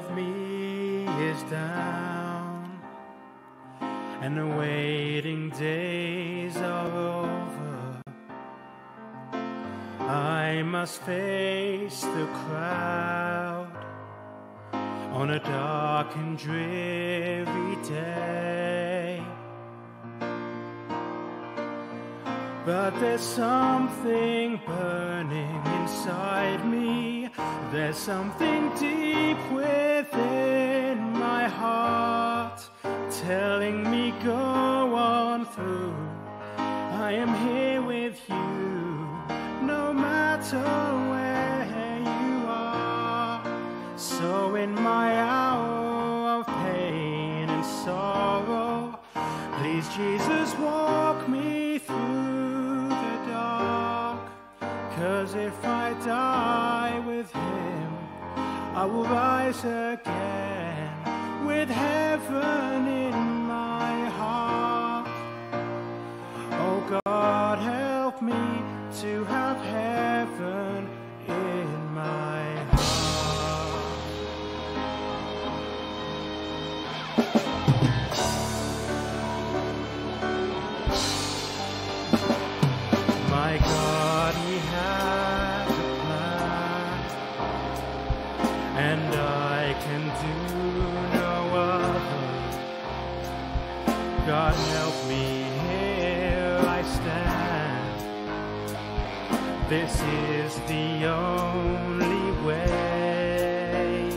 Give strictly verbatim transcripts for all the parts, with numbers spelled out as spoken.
of me is down, and the waiting days are over. I must face the crowd on a dark and dreary day. But there's something burning inside me. There's something deep within my heart telling me go on through. I am here with you no matter where you are. So in my hour of pain and sorrow, please Jesus walk me through the dark. 'Cause if I die with him, I will rise again with heaven in my heart. Oh God, help me to have heaven in my heart. My God, he has a plan, and I can do no other. God, help me, here I stand. This is the only way.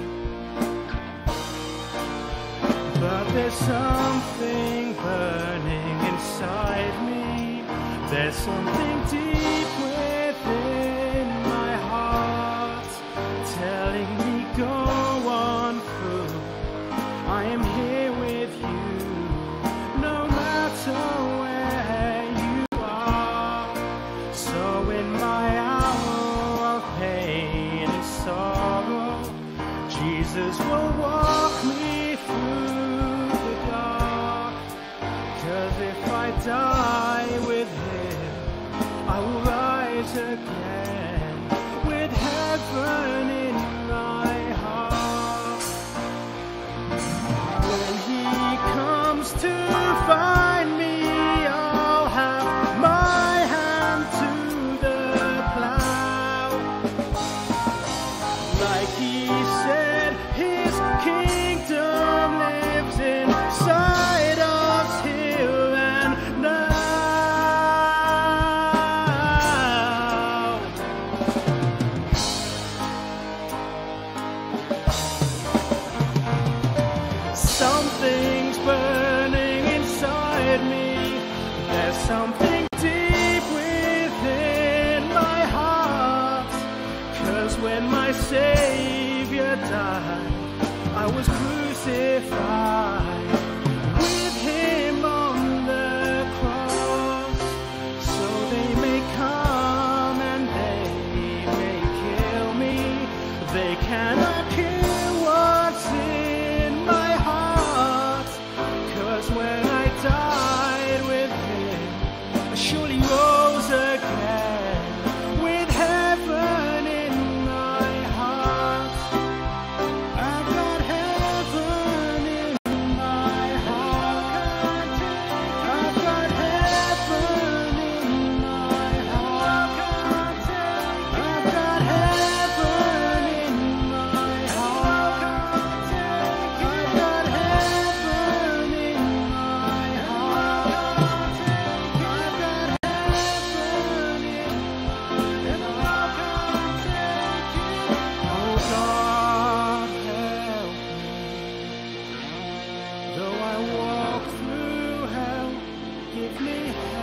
But there's something burning inside me. There's something deep within my heart telling me go on through. I am here with you no matter where you are. So in my hour of pain and sorrow, Jesus will walk me through the dark. 'Cause if I die with him, I will rise again with heaven in my heart. When he comes to find me, I'll have my hand to the plow. Like he said, his kingdom lives inside us here and now. Something's burning inside me. There's something deep within my heart. 'Cause when my Savior died, I was crucified with him on the cross. So they may come and they may kill me, they cannot kill what's in my heart. 'Cause when I died with him, I surely rose again with heaven in my heart. I've got heaven in my heart. I've got heaven in my heart. I've got heaven in my heart. I've got heaven in my heart. I've got heaven in my heart. Oh God, help me. Though I walk through hell, give me help.